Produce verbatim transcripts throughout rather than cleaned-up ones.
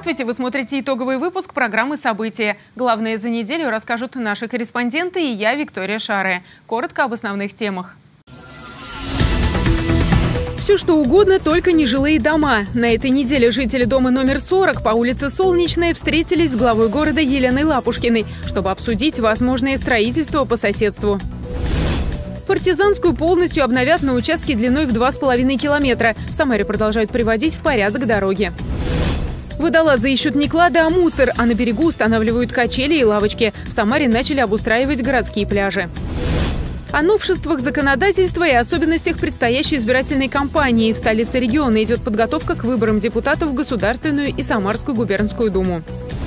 Здравствуйте! Вы смотрите итоговый выпуск программы «События». Главное за неделю расскажут наши корреспонденты и я, Виктория Шаре. Коротко об основных темах. Все что угодно, только не жилые дома. На этой неделе жители дома номер сорок по улице Солнечная встретились с главой города Еленой Лапушкиной, чтобы обсудить возможное строительство по соседству. Партизанскую полностью обновят на участке длиной в два с половиной километра. В Самаре продолжают приводить в порядок дороги. Водолазы ищут не клады, а мусор, а на берегу устанавливают качели и лавочки. В Самаре начали обустраивать городские пляжи. О новшествах законодательства и особенностях предстоящей избирательной кампании. В столице региона идет подготовка к выборам депутатов в Государственную и Самарскую губернскую думу.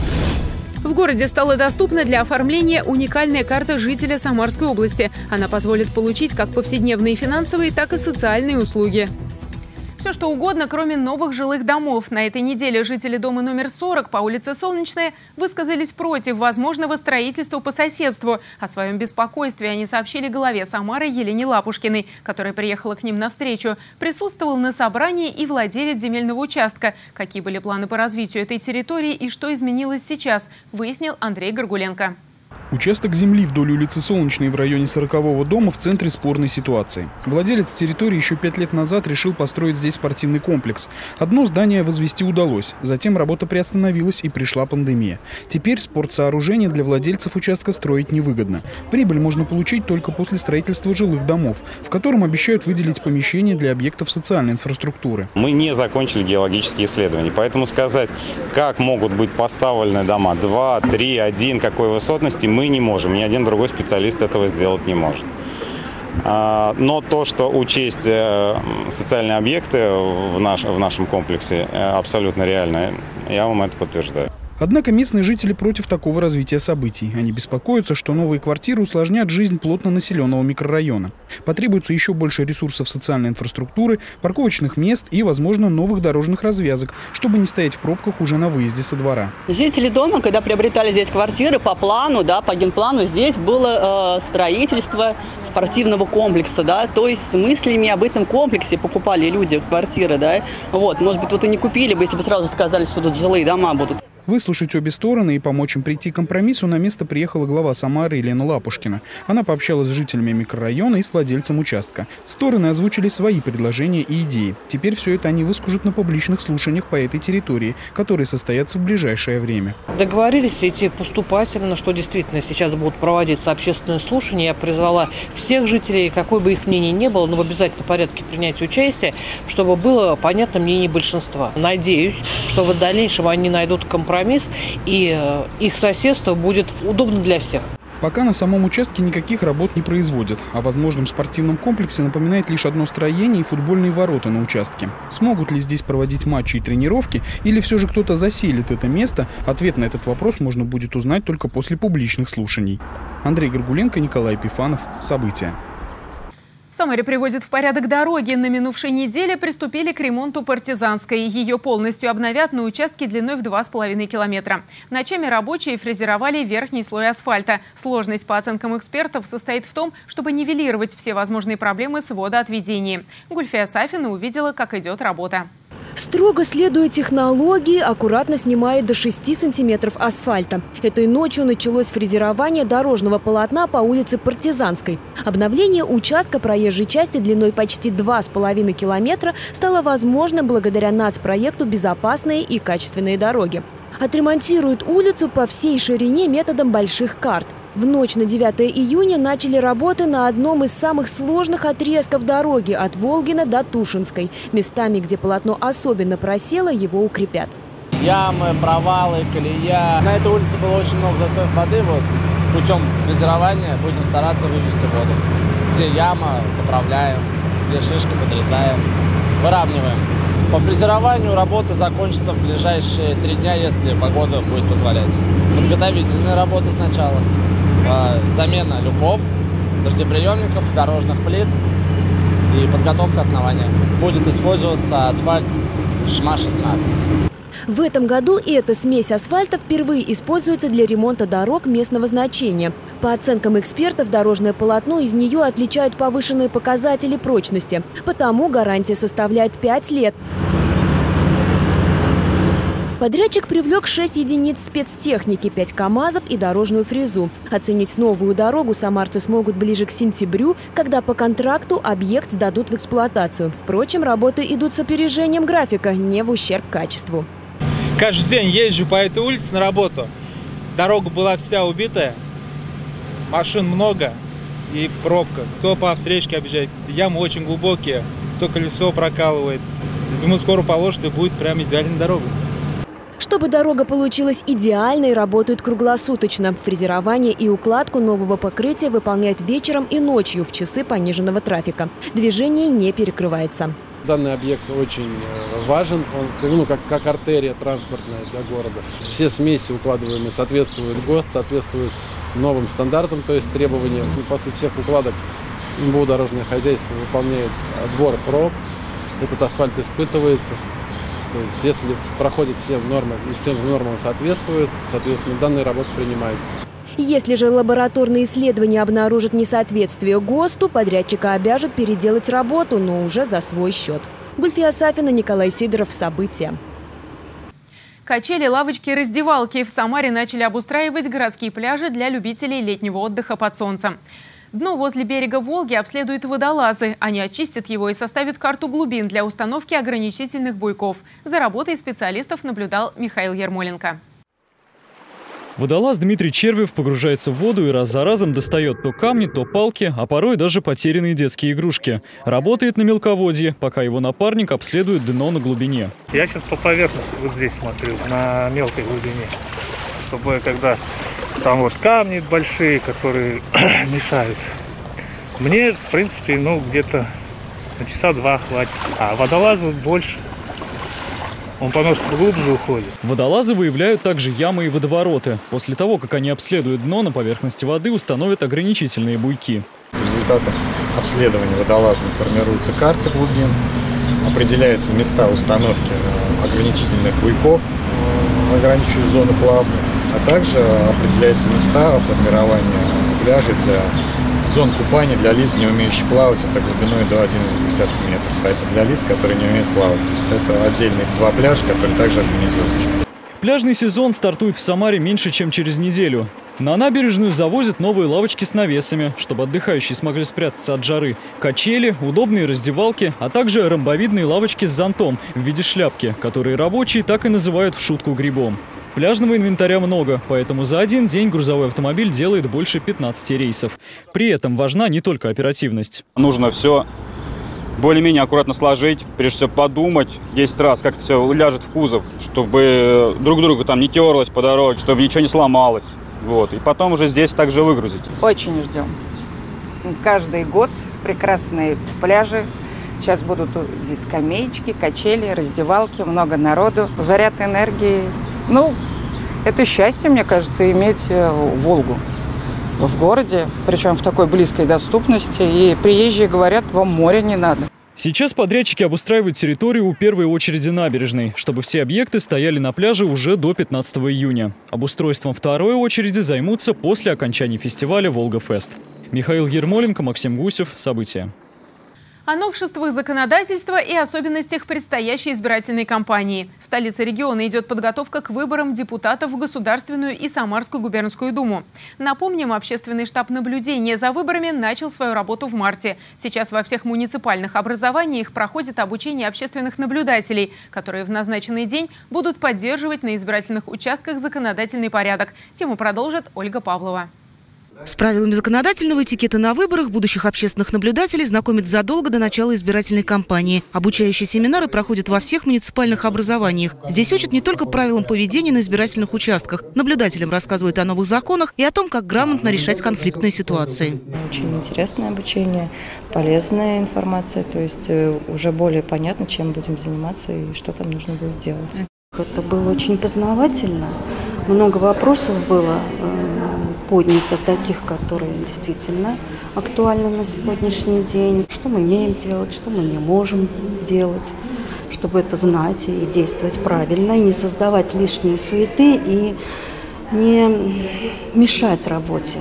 В городе стала доступна для оформления уникальная карта жителя Самарской области. Она позволит получить как повседневные финансовые, так и социальные услуги. Все что угодно, кроме новых жилых домов. На этой неделе жители дома номер сорок по улице Солнечная высказались против возможного строительства по соседству. О своем беспокойстве они сообщили главе Самары Елене Лапушкиной, которая приехала к ним навстречу. Присутствовал на собрании и владелец земельного участка. Какие были планы по развитию этой территории и что изменилось сейчас, выяснил Андрей Горгуленко. Участок земли вдоль улицы Солнечной в районе сорокового дома в центре спорной ситуации. Владелец территории еще пять лет назад решил построить здесь спортивный комплекс. Одно здание возвести удалось. Затем работа приостановилась и пришла пандемия. Теперь спортсооружение для владельцев участка строить невыгодно. Прибыль можно получить только после строительства жилых домов, в котором обещают выделить помещения для объектов социальной инфраструктуры. Мы не закончили геологические исследования, поэтому сказать, как могут быть поставлены дома два, три, один, какой высотности, мы не можем. Ни один другой специалист этого сделать не может. Но то, что учесть социальные объекты в, наш, в нашем комплексе, абсолютно реально, я вам это подтверждаю. Однако местные жители против такого развития событий. Они беспокоятся, что новые квартиры усложнят жизнь плотно населенного микрорайона. Потребуется еще больше ресурсов социальной инфраструктуры, парковочных мест и, возможно, новых дорожных развязок, чтобы не стоять в пробках уже на выезде со двора. Жители дома, когда приобретали здесь квартиры, по плану, да, по генплану, здесь было э, строительство спортивного комплекса, да, то есть с мыслями об этом комплексе покупали люди квартиры, да. Вот, может быть, вот и не купили бы, если бы сразу сказали, что тут жилые дома будут. Выслушать обе стороны и помочь им прийти к компромиссу на место приехала глава Самары Елена Лапушкина. Она пообщалась с жителями микрорайона и с владельцем участка. Стороны озвучили свои предложения и идеи. Теперь все это они выскажут на публичных слушаниях по этой территории, которые состоятся в ближайшее время. Договорились идти поступательно, что действительно сейчас будут проводиться общественные слушания. Я призвала всех жителей, какое бы их мнение ни было, но в обязательном порядке принять участие, чтобы было понятно мнение большинства. Надеюсь, что в дальнейшем они найдут компромисс. Компромисс, и их соседство будет удобно для всех. Пока на самом участке никаких работ не производят. О возможном спортивном комплексе напоминает лишь одно строение и футбольные ворота на участке. Смогут ли здесь проводить матчи и тренировки, или все же кто-то заселит это место? Ответ на этот вопрос можно будет узнать только после публичных слушаний. Андрей Горгуленко, Николай Епифанов. События. В Самаре приводят в порядок дороги. На минувшей неделе приступили к ремонту Партизанской. Ее полностью обновят на участке длиной в два с половиной километра. Ночами рабочие фрезеровали верхний слой асфальта. Сложность, по оценкам экспертов, состоит в том, чтобы нивелировать все возможные проблемы с водоотведением. Гульфия Сафина увидела, как идет работа. Строго следуя технологии, аккуратно снимает до шести сантиметров асфальта. Этой ночью началось фрезерование дорожного полотна по улице Партизанской. Обновление участка проезжей части длиной почти два с половиной километра стало возможно благодаря нацпроекту «Безопасные и качественные дороги». Отремонтируют улицу по всей ширине методом больших карт. В ночь на девятое июня начали работы на одном из самых сложных отрезков дороги от Волгина до Тушинской. Местами, где полотно особенно просело, его укрепят. Ямы, провалы, колея. На этой улице было очень много застоев воды. Вот, путем фрезерования будем стараться вывести воду. Где яма, поправляем, где шишки, подрезаем, выравниваем. По фрезерованию работы закончатся в ближайшие три дня, если погода будет позволять. Подготовительные работы сначала. Замена люков, дождеприемников, дорожных плит и подготовка основания. Будет использоваться асфальт ШМА шестнадцать. В этом году эта смесь асфальта впервые используется для ремонта дорог местного значения. По оценкам экспертов, дорожное полотно из нее отличают повышенные показатели прочности. Потому гарантия составляет пять лет. Подрядчик привлек шесть единиц спецтехники, пять КАМАЗов и дорожную фрезу. Оценить новую дорогу самарцы смогут ближе к сентябрю, когда по контракту объект сдадут в эксплуатацию. Впрочем, работы идут с опережением графика, не в ущерб качеству. Каждый день езжу по этой улице на работу. Дорога была вся убитая, машин много и пробка. Кто по встречке объезжает, ямы очень глубокие, кто колесо прокалывает. Думаю, скоро положат и будет прям идеальная дорога. Чтобы дорога получилась идеальной, работают круглосуточно. Фрезерование и укладку нового покрытия выполняют вечером и ночью в часы пониженного трафика. Движение не перекрывается. Данный объект очень важен, он ну, как, как артерия транспортная для города. Все смеси укладываемые соответствуют ГОСТ, соответствуют новым стандартам, то есть требованиям. И после всех укладок эм бэ у «Дорожное хозяйство» выполняет отбор проб. Этот асфальт испытывается. То есть если проходит все нормы и всем нормам соответствует, соответственно, данная работа принимается. Если же лабораторные исследования обнаружат несоответствие ГОСТу, подрядчика обяжут переделать работу, но уже за свой счет. Гульфия Сафина, Николай Сидоров. События. Качели, лавочки, раздевалки. В Самаре начали обустраивать городские пляжи для любителей летнего отдыха под солнцем. Дно возле берега Волги обследуют водолазы. Они очистят его и составят карту глубин для установки ограничительных буйков. За работой специалистов наблюдал Михаил Ермоленко. Водолаз Дмитрий Червев погружается в воду и раз за разом достает то камни, то палки, а порой даже потерянные детские игрушки. Работает на мелководье, пока его напарник обследует дно на глубине. Я сейчас по поверхности вот здесь смотрю, на мелкой глубине, чтобы когда там вот камни большие, которые мешают, мне, в принципе, ну где-то на часа два хватит, а водолазу больше. Он потому что глубже уходит. Водолазы выявляют также ямы и водовороты. После того, как они обследуют дно, на поверхности воды установят ограничительные буйки. Результатом обследования водолазами формируются карты глубин, определяются места установки ограничительных буйков, ограничивающих зону плавания, а также определяются места формирования пляжей для зон купания для лиц, не умеющих плавать, это глубиной до одного и одной десятой метра. Это для лиц, которые не умеют плавать. То есть это отдельные два пляжа, которые также организуются. Pляжный сезон стартует в Самаре меньше, чем через неделю. На набережную завозят новые лавочки с навесами, чтобы отдыхающие смогли спрятаться от жары, качели, удобные раздевалки, а также ромбовидные лавочки с зонтом в виде шляпки, которые рабочие так и называют в шутку грибом. Пляжного инвентаря много, поэтому за один день грузовой автомобиль делает больше пятнадцати рейсов. При этом важна не только оперативность. Нужно все более-менее аккуратно сложить, прежде всего подумать десять раз, как это все ляжет в кузов, чтобы друг другу там не терлось по дороге, чтобы ничего не сломалось. Вот. И потом уже здесь также выгрузить. Очень ждем. Каждый год прекрасные пляжи. Сейчас будут здесь скамеечки, качели, раздевалки, много народу, заряд энергии. Ну, это счастье, мне кажется, иметь Волгу в городе, причем в такой близкой доступности. И приезжие говорят, вам море не надо. Сейчас подрядчики обустраивают территорию у первой очереди набережной, чтобы все объекты стояли на пляже уже до пятнадцатого июня. Обустройством второй очереди займутся после окончания фестиваля «Волга-фест». Михаил Ермоленко, Максим Гусев. События. О новшествах законодательства и особенностях предстоящей избирательной кампании. В столице региона идет подготовка к выборам депутатов в Государственную и Самарскую губернскую думу. Напомним, общественный штаб наблюдения за выборами начал свою работу в марте. Сейчас во всех муниципальных образованиях проходит обучение общественных наблюдателей, которые в назначенный день будут поддерживать на избирательных участках законодательный порядок. Тему продолжит Ольга Павлова. С правилами законодательного этикета на выборах будущих общественных наблюдателей знакомят задолго до начала избирательной кампании. Обучающие семинары проходят во всех муниципальных образованиях. Здесь учат не только правилам поведения на избирательных участках. Наблюдателям рассказывают о новых законах и о том, как грамотно решать конфликтные ситуации. Очень интересное обучение, полезная информация. То есть уже более понятно, чем будем заниматься и что там нужно будет делать. Это было очень познавательно. Много вопросов было поднято, таких, которые действительно актуальны на сегодняшний день. Что мы умеем делать, что мы не можем делать, чтобы это знать и действовать правильно, и не создавать лишние суеты, и не мешать работе.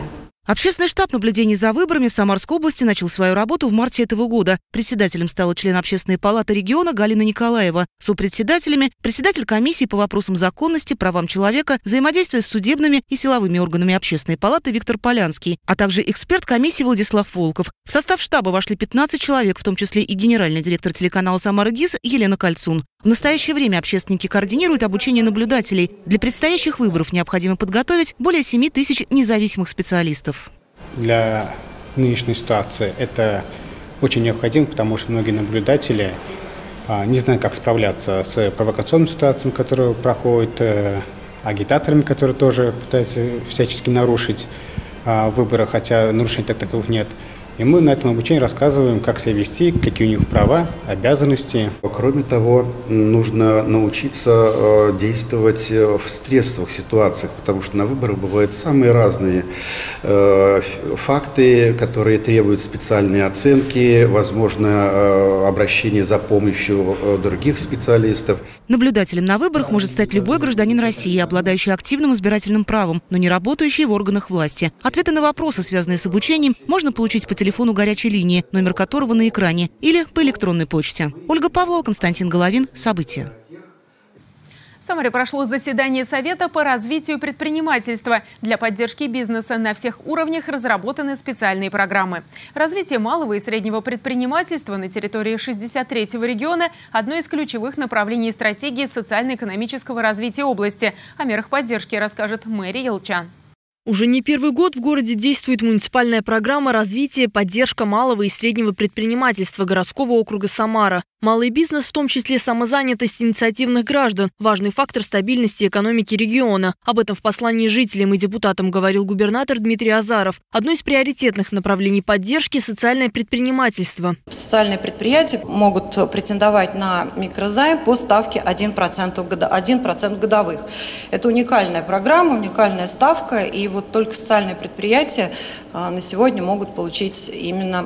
Общественный штаб наблюдений за выборами в Самарской области начал свою работу в марте этого года. Председателем стала член Общественной палаты региона Галина Николаева. Сопредседателями – председатель комиссии по вопросам законности, правам человека, взаимодействия с судебными и силовыми органами Общественной палаты Виктор Полянский, а также эксперт комиссии Владислав Волков. В состав штаба вошли пятнадцать человек, в том числе и генеральный директор телеканала «Самара ГИС» Елена Кольцун. В настоящее время общественники координируют обучение наблюдателей. Для предстоящих выборов необходимо подготовить более семи тысяч независимых специалистов. Для нынешней ситуации это очень необходимо, потому что многие наблюдатели а, не знают, как справляться с провокационными ситуациями, которые проходят, э, агитаторами, которые тоже пытаются всячески нарушить а, выборы, хотя нарушений так таковых нет. И мы на этом обучении рассказываем, как себя вести, какие у них права, обязанности. Кроме того, нужно научиться действовать в стрессовых ситуациях, потому что на выборах бывают самые разные факты, которые требуют специальной оценки, возможно, обращение за помощью других специалистов. Наблюдателем на выборах может стать любой гражданин России, обладающий активным избирательным правом, но не работающий в органах власти. Ответы на вопросы, связанные с обучением, можно получить по телефону горячей линии, номер которого на экране, или по электронной почте. Ольга Павлова, Константин Головин. События. В Самаре прошло заседание Совета по развитию предпринимательства. Для поддержки бизнеса на всех уровнях разработаны специальные программы. Развитие малого и среднего предпринимательства на территории шестьдесят третьего региона – одно из ключевых направлений стратегии социально-экономического развития области. О мерах поддержки расскажет Мэри Елчан. Уже не первый год в городе действует муниципальная программа развития, поддержка малого и среднего предпринимательства городского округа Самара. Малый бизнес, в том числе самозанятость инициативных граждан – важный фактор стабильности экономики региона. Об этом в послании жителям и депутатам говорил губернатор Дмитрий Азаров. Одно из приоритетных направлений поддержки – социальное предпринимательство. Социальные предприятия могут претендовать на микрозайм по ставке один процент годовых. Это уникальная программа, уникальная ставка, и вот только социальные предприятия на сегодня могут получить именно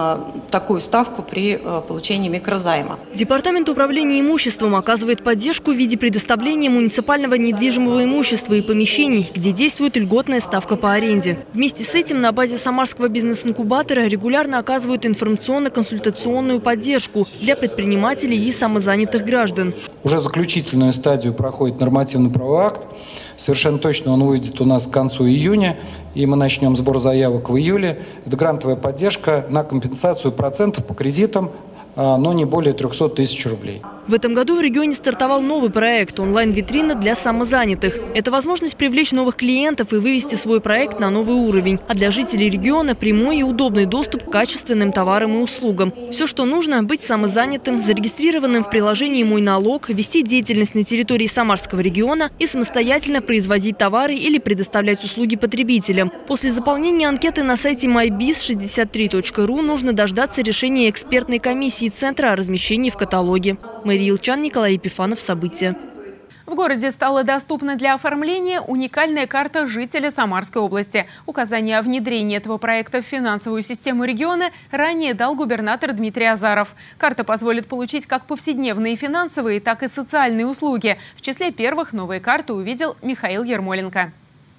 такую ставку при получении микрозайма. Департамент управления имуществом оказывает поддержку в виде предоставления муниципального недвижимого имущества и помещений, где действует льготная ставка по аренде. Вместе с этим на базе Самарского бизнес-инкубатора регулярно оказывают информационно-консультационную поддержку для предпринимателей и самозанятых граждан. Уже заключительную стадию проходит нормативно-правовой акт. Совершенно точно он выйдет у нас к концу июня, и мы начнем сбор заявок в июле. Это грантовая поддержка на компенсацию процентов по кредитам, но не более трёхсот тысяч рублей. В этом году в регионе стартовал новый проект – онлайн-витрина для самозанятых. Это возможность привлечь новых клиентов и вывести свой проект на новый уровень. А для жителей региона – прямой и удобный доступ к качественным товарам и услугам. Все, что нужно – быть самозанятым, зарегистрированным в приложении «Мой налог», вести деятельность на территории Самарского региона и самостоятельно производить товары или предоставлять услуги потребителям. После заполнения анкеты на сайте май биз шестьдесят три точка ру нужно дождаться решения экспертной комиссии Центра о размещении в каталоге. Мэри Елчан, Николай Епифанов. События. В городе стала доступна для оформления уникальная карта жителя Самарской области. Указание о внедрении этого проекта в финансовую систему региона ранее дал губернатор Дмитрий Азаров. Карта позволит получить как повседневные финансовые, так и социальные услуги. В числе первых новые карты увидел Михаил Ермоленко.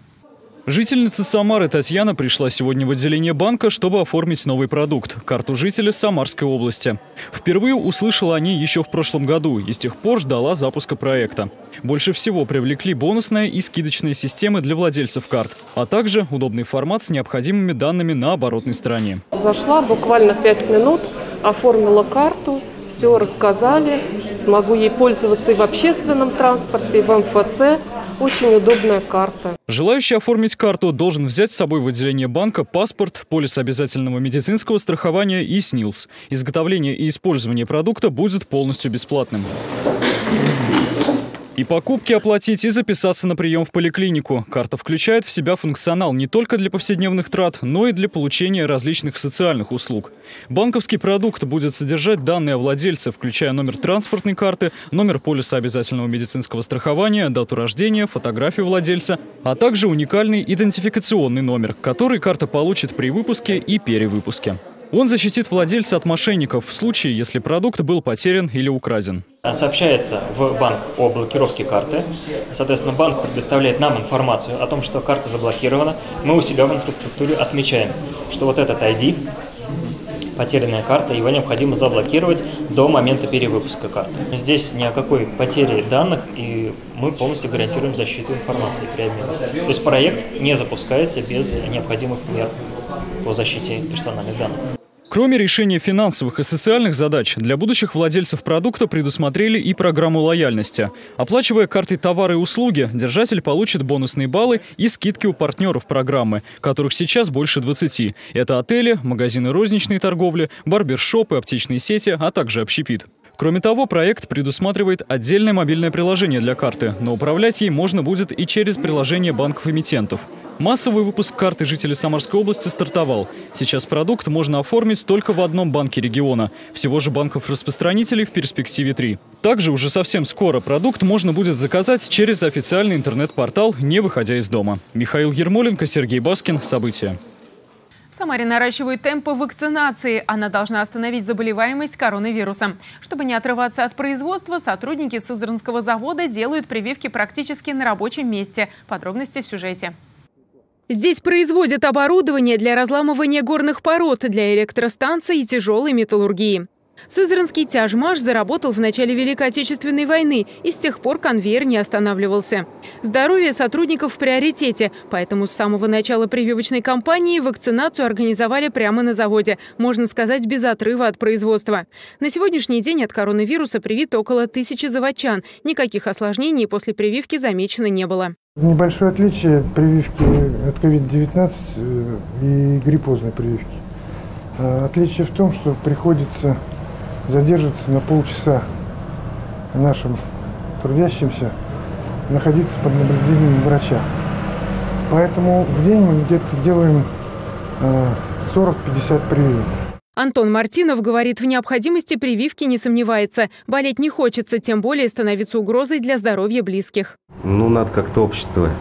Жительница Самары Татьяна пришла сегодня в отделение банка, чтобы оформить новый продукт – карту жителя Самарской области. Впервые услышала о ней еще в прошлом году и с тех пор ждала запуска проекта. Больше всего привлекли бонусная и скидочные системы для владельцев карт, а также удобный формат с необходимыми данными на оборотной стороне. Зашла буквально пять минут, оформила карту, все рассказали, смогу ей пользоваться и в общественном транспорте, и в эм эф цэ. Очень удобная карта. Желающий оформить карту должен взять с собой в отделение банка паспорт, полис обязательного медицинского страхования и СНИЛС. Изготовление и использование продукта будет полностью бесплатным. И покупки оплатить, и записаться на прием в поликлинику. Карта включает в себя функционал не только для повседневных трат, но и для получения различных социальных услуг. Банковский продукт будет содержать данные о владельце, включая номер транспортной карты, номер полиса обязательного медицинского страхования, дату рождения, фотографию владельца, а также уникальный идентификационный номер, который карта получит при выпуске и перевыпуске. Он защитит владельца от мошенников в случае, если продукт был потерян или украден. Сообщается в банк о блокировке карты. Соответственно, банк предоставляет нам информацию о том, что карта заблокирована. Мы у себя в инфраструктуре отмечаем, что вот этот ай ди, потерянная карта, его необходимо заблокировать до момента перевыпуска карты. Здесь ни о какой потере данных, и мы полностью гарантируем защиту информации при обмене. То есть проект не запускается без необходимых мер по защите персональных данных. Кроме решения финансовых и социальных задач, для будущих владельцев продукта предусмотрели и программу лояльности. Оплачивая картой товары и услуги, держатель получит бонусные баллы и скидки у партнеров программы, которых сейчас больше двадцати. Это отели, магазины розничной торговли, барбершопы, аптечные сети, а также общепит. Кроме того, проект предусматривает отдельное мобильное приложение для карты, но управлять ей можно будет и через приложение банков-эмитентов. Массовый выпуск карты жителей Самарской области стартовал. Сейчас продукт можно оформить только в одном банке региона. Всего же банков-распространителей в перспективе три. Также уже совсем скоро продукт можно будет заказать через официальный интернет-портал, не выходя из дома. Михаил Ермоленко, Сергей Баскин. События. В Самаре наращивают темпы вакцинации. Она должна остановить заболеваемость коронавирусом. Чтобы не отрываться от производства, сотрудники Сызранского завода делают прививки практически на рабочем месте. Подробности в сюжете. Здесь производят оборудование для разламывания горных пород, для электростанций и тяжелой металлургии. Сызранский тяжмаш заработал в начале Великой Отечественной войны, и с тех пор конвейер не останавливался. Здоровье сотрудников в приоритете, поэтому с самого начала прививочной кампании вакцинацию организовали прямо на заводе, можно сказать, без отрыва от производства. На сегодняшний день от коронавируса привито около тысячи заводчан. Никаких осложнений после прививки замечено не было. Небольшое отличие прививки от ковид девятнадцать и гриппозной прививки. Отличие в том, что приходится задерживаться на полчаса нашим трудящимся, находиться под наблюдением врача. Поэтому в день мы где-то делаем сорок-пятьдесят прививок. Антон Мартинов говорит, в необходимости прививки не сомневается. Болеть не хочется, тем более становиться угрозой для здоровья близких. Ну, надо как-то общество,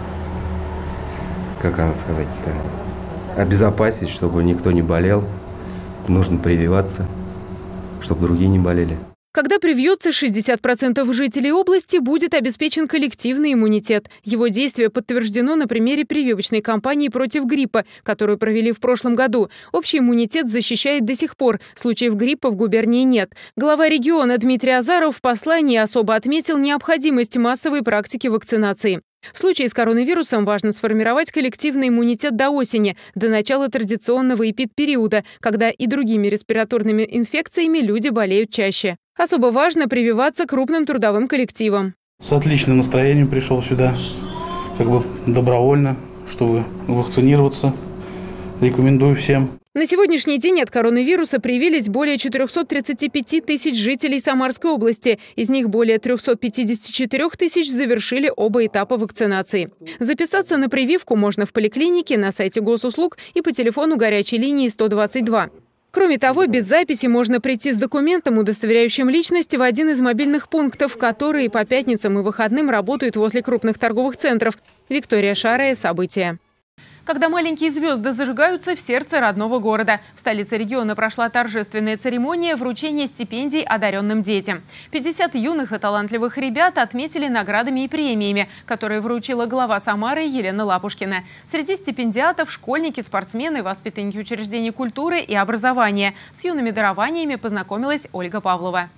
как она сказать-то, обезопасить, чтобы никто не болел. Нужно прививаться, чтобы другие не болели. Когда привьется шестьдесят процентов жителей области, будет обеспечен коллективный иммунитет. Его действие подтверждено на примере прививочной кампании против гриппа, которую провели в прошлом году. Общий иммунитет защищает до сих пор. Случаев гриппа в губернии нет. Глава региона Дмитрий Азаров в послании особо отметил необходимость массовой практики вакцинации. В случае с коронавирусом важно сформировать коллективный иммунитет до осени, до начала традиционного эпидпериода, когда и другими респираторными инфекциями люди болеют чаще. Особо важно прививаться крупным трудовым коллективам. С отличным настроением пришел сюда, как бы добровольно, чтобы вакцинироваться. Рекомендую всем. На сегодняшний день от коронавируса привились более четырёхсот тридцати пяти тысяч жителей Самарской области. Из них более трёхсот пятидесяти четырёх тысяч завершили оба этапа вакцинации. Записаться на прививку можно в поликлинике, на сайте госуслуг и по телефону горячей линии сто двадцать два. Кроме того, без записи можно прийти с документом, удостоверяющим личность, в один из мобильных пунктов, которые по пятницам и выходным работают возле крупных торговых центров. Виктория Шарая. События. Когда маленькие звезды зажигаются в сердце родного города. В столице региона прошла торжественная церемония вручения стипендий одаренным детям. пятьдесят юных и талантливых ребят отметили наградами и премиями, которые вручила глава Самары Елена Лапушкина. Среди стипендиатов – школьники, спортсмены, воспитанники учреждений культуры и образования. С юными дарованиями познакомилась Ольга Павлова.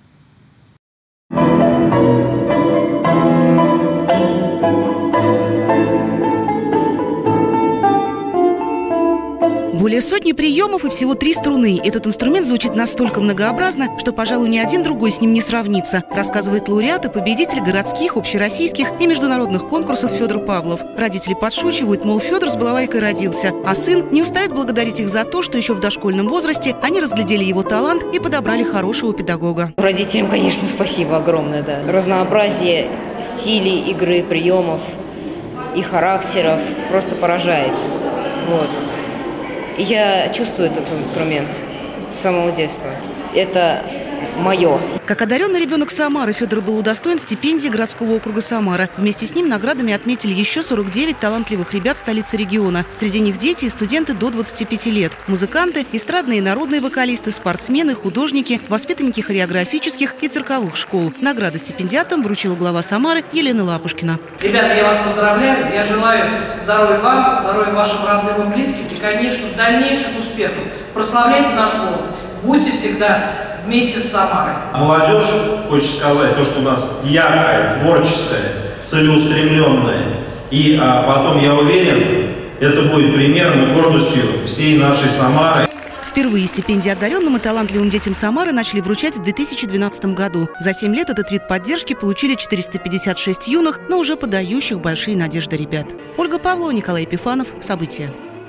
Более сотни приемов и всего три струны. Этот инструмент звучит настолько многообразно, что, пожалуй, ни один другой с ним не сравнится, рассказывает лауреат и победитель городских, общероссийских и международных конкурсов Федор Павлов. Родители подшучивают, мол, Федор с балалайкой родился, а сын не устает благодарить их за то, что еще в дошкольном возрасте они разглядели его талант и подобрали хорошего педагога. Родителям, конечно, спасибо огромное. Да. Разнообразие стилей игры, приемов и характеров просто поражает. Вот. Я чувствую этот инструмент с самого детства. Это мое. Как одаренный ребенок Самары, Федор был удостоен стипендии городского округа Самара. Вместе с ним наградами отметили еще сорок девять талантливых ребят столицы региона. Среди них дети и студенты до двадцати пяти лет. Музыканты, эстрадные и народные вокалисты, спортсмены, художники, воспитанники хореографических и цирковых школ. Награды стипендиатам вручила глава Самары Елена Лапушкина. Ребята, я вас поздравляю. Я желаю здоровья вам, здоровья вашим родным и близким и, конечно, дальнейших успехов. Прославляйте наш город. Будьте всегда вместе с Самарой. Молодежь, хочется сказать, то, что у нас яркая, творческая, целеустремленная. И а, потом, я уверен, это будет примером и гордостью всей нашей Самары. Впервые стипендии одаренным и талантливым детям Самары начали вручать в две тысячи двенадцатом году. За семь лет этот вид поддержки получили четыреста пятьдесят шесть юных, но уже подающих большие надежды ребят. Ольга Павлова, Николай Епифанов. События.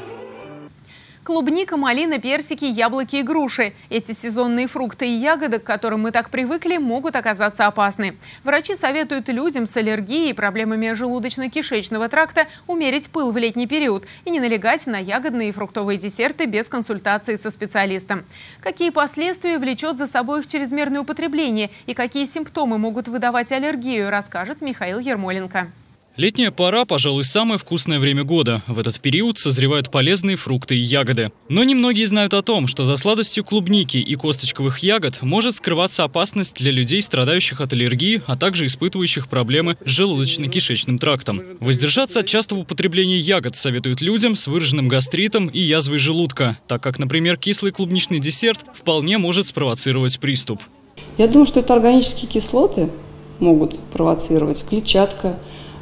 Клубника, малина, персики, яблоки и груши. Эти сезонные фрукты и ягоды, к которым мы так привыкли, могут оказаться опасны. Врачи советуют людям с аллергией и проблемами желудочно-кишечного тракта умерить пыл в летний период и не налегать на ягодные и фруктовые десерты без консультации со специалистом. Какие последствия влечет за собой их чрезмерное употребление и какие симптомы могут выдавать аллергию, расскажет Михаил Ермоленко. Летняя пора, пожалуй, самое вкусное время года. В этот период созревают полезные фрукты и ягоды. Но немногие знают о том, что за сладостью клубники и косточковых ягод может скрываться опасность для людей, страдающих от аллергии, а также испытывающих проблемы с желудочно-кишечным трактом. Воздержаться от частого употребления ягод советуют людям с выраженным гастритом и язвой желудка, так как, например, кислый клубничный десерт вполне может спровоцировать приступ. Я думаю, что это органические кислоты могут провоцировать, клетчатка,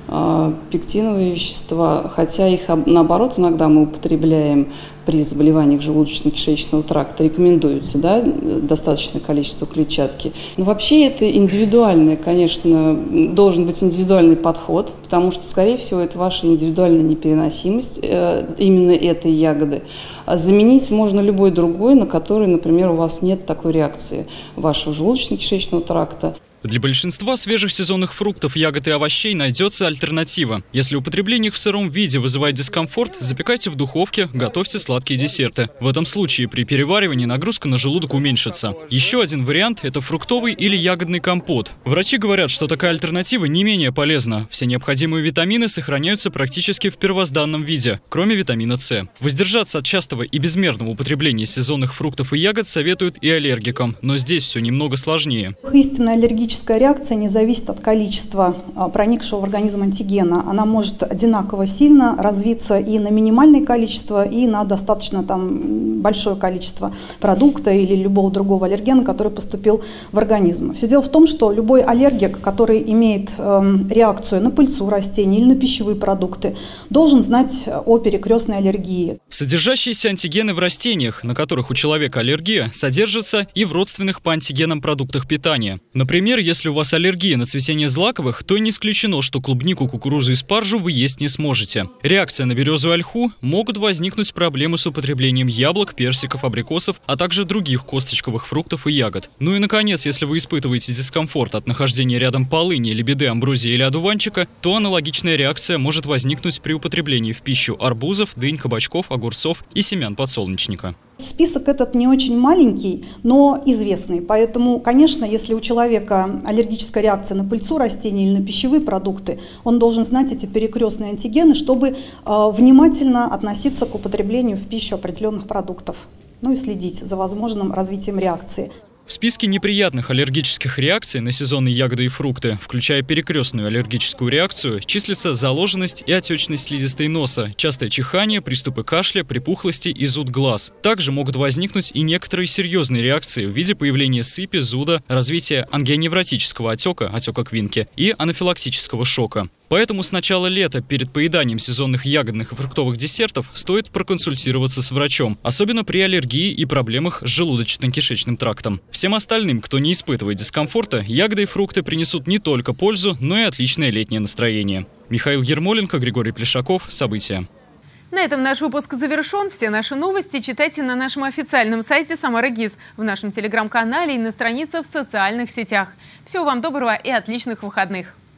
пектиновые вещества, хотя их, наоборот, иногда мы употребляем при заболеваниях желудочно-кишечного тракта, рекомендуется, да, достаточное количество клетчатки. Но вообще это индивидуальное, конечно, должен быть индивидуальный подход, потому что, скорее всего, это ваша индивидуальная непереносимость именно этой ягоды. А заменить можно любой другой, на который, например, у вас нет такой реакции вашего желудочно-кишечного тракта. Для большинства свежих сезонных фруктов, ягод и овощей найдется альтернатива. Если употребление их в сыром виде вызывает дискомфорт, запекайте в духовке, готовьте сладкие десерты. В этом случае при переваривании нагрузка на желудок уменьшится. Еще один вариант – это фруктовый или ягодный компот. Врачи говорят, что такая альтернатива не менее полезна. Все необходимые витамины сохраняются практически в первозданном виде, кроме витамина С. Воздержаться от частого и безмерного употребления сезонных фруктов и ягод советуют и аллергикам, но здесь все немного сложнее. Истинная аллергия Аллергическая реакция не зависит от количества проникшего в организм антигена. Она может одинаково сильно развиться и на минимальное количество, и на достаточно там, большое количество продукта или любого другого аллергена, который поступил в организм. Все дело в том, что любой аллергик, который имеет э, реакцию на пыльцу растений или на пищевые продукты, должен знать о перекрестной аллергии. Содержащиеся антигены в растениях, на которых у человека аллергия, содержатся и в родственных по антигенам продуктах питания. Например, если у вас аллергия на цветение злаковых, то не исключено, что клубнику, кукурузу и спаржу вы есть не сможете. Реакция на березу и ольху могут возникнуть проблемы с употреблением яблок, персиков, абрикосов, а также других косточковых фруктов и ягод. Ну и, наконец, если вы испытываете дискомфорт от нахождения рядом полыни, лебеды, амброзии или одуванчика, то аналогичная реакция может возникнуть при употреблении в пищу арбузов, дынь, кабачков, огурцов и семян подсолнечника. Список этот не очень маленький, но известный. Поэтому, конечно, если у человека аллергическая реакция на пыльцу растений или на пищевые продукты, он должен знать эти перекрестные антигены, чтобы э, внимательно относиться к употреблению в пищу определенных продуктов, ну и следить за возможным развитием реакции. В списке неприятных аллергических реакций на сезонные ягоды и фрукты, включая перекрестную аллергическую реакцию, числится заложенность и отечность слизистой носа, частое чихание, приступы кашля, припухлости и зуд глаз. Также могут возникнуть и некоторые серьезные реакции в виде появления сыпи, зуда, развития ангионевротического отека, отека Квинки, и анафилактического шока. Поэтому с начала лета перед поеданием сезонных ягодных и фруктовых десертов стоит проконсультироваться с врачом, особенно при аллергии и проблемах с желудочно-кишечным трактом. Всем остальным, кто не испытывает дискомфорта, ягоды и фрукты принесут не только пользу, но и отличное летнее настроение. Михаил Ермоленко, Григорий Плешаков. События. На этом наш выпуск завершен. Все наши новости читайте на нашем официальном сайте Самара ГИС, в нашем телеграм-канале и на странице в социальных сетях. Всего вам доброго и отличных выходных!